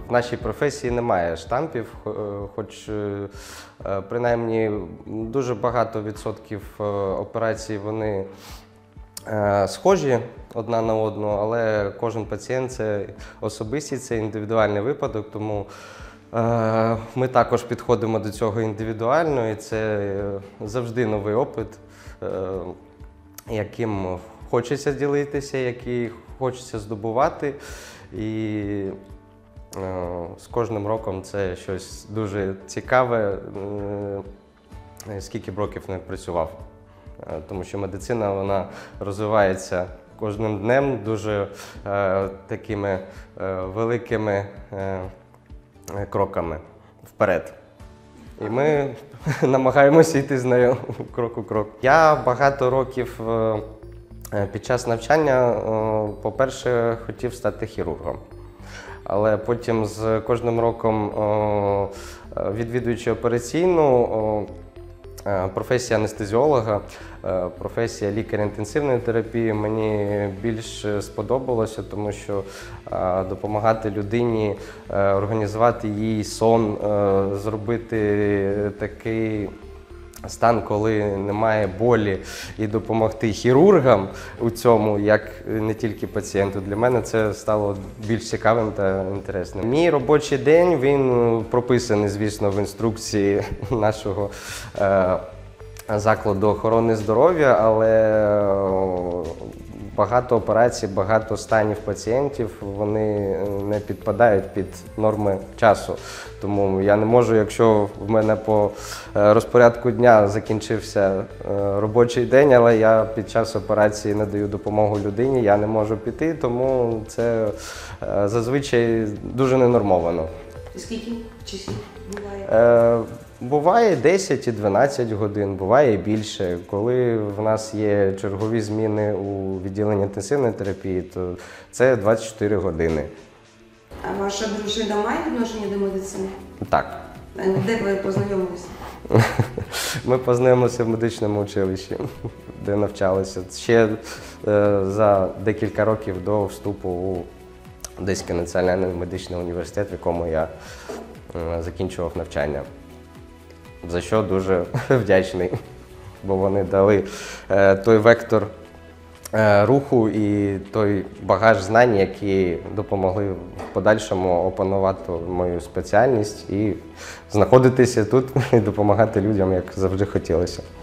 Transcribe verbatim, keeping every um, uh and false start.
В нашій професії немає штампів, хоч принаймні дуже багато відсотків операцій вони схожі одна на одну, але кожен пацієнт – це особистість, це індивідуальний випадок, тому ми також підходимо до цього індивідуально, і це завжди новий опит, яким хочеться ділитися, який хочеться здобувати. І з кожним роком це щось дуже цікаве, скільки б років не працював. Тому що медицина, вона розвивається кожним днем дуже е, такими е, великими е, кроками вперед. І ми намагаємося йти з нею крок у крок. Я багато років е, під час навчання, е, по-перше, хотів стати хірургом. Але потім з кожним роком, е, відвідуючи операційну, е, професія анестезіолога, професія лікаря інтенсивної терапії мені більш сподобалося, тому що допомагати людині організувати їй сон, зробити такий стан, коли немає болі, і допомогти хірургам у цьому, як не тільки пацієнту. Для мене це стало більш цікавим та інтересним. Мій робочий день, він прописаний, звісно, в інструкції нашого е, закладу охорони здоров'я, але багато операцій, багато станів пацієнтів, вони не підпадають під норми часу. Тому я не можу, якщо в мене по розпорядку дня закінчився робочий день, але я під час операції надаю допомогу людині, я не можу піти, тому це зазвичай дуже ненормовано. І скільки часів буває? Буває десять і дванадцять годин, буває і більше. Коли в нас є чергові зміни у відділенні інтенсивної терапії, то це двадцять чотири години. А ваша дружина має відношення до медицини? Так. Де ви познайомилися? Ми познайомилися в медичному училищі, де навчалися. Ще за декілька років до вступу у Одеський національний медичний університет, в якому я закінчував навчання. За що дуже вдячний, бо вони дали е, той вектор е, руху і той багаж знань, які допомогли в подальшому опанувати мою спеціальність і знаходитися тут і допомагати людям, як завжди хотілося.